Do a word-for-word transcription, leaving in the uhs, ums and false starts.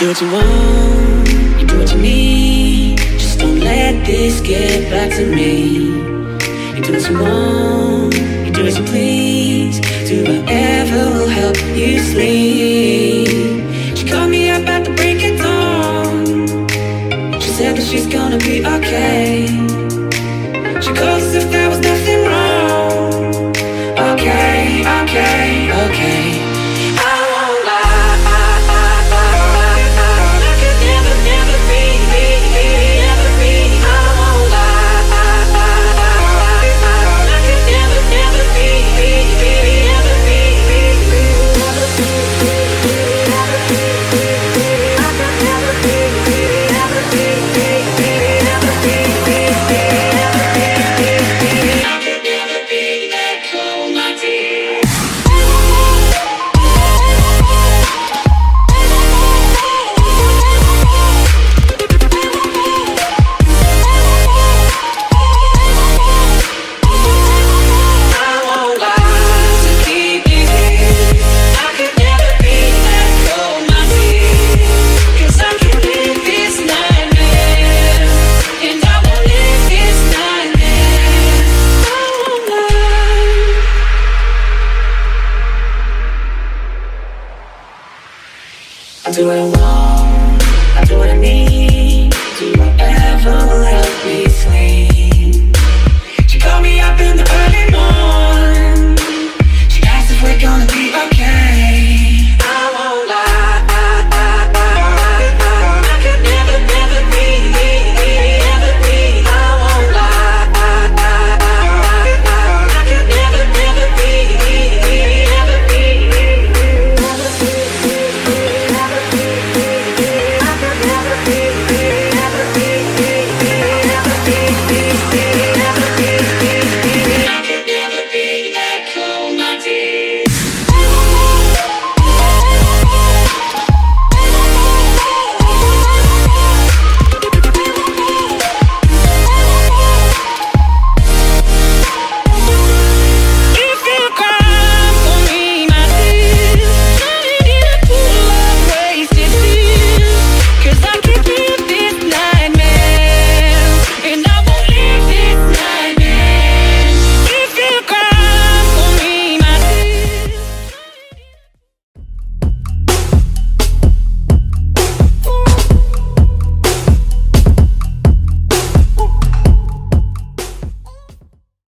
do what you want, you do what you need. Just don't let this get back to me. You do what you want, you do as you please. Do whatever will help you sleep. She called me up at the break of dawn. She said that she's gonna be okay. She calls as if there was nothing wrong. Okay, okay, okay. Do what I want.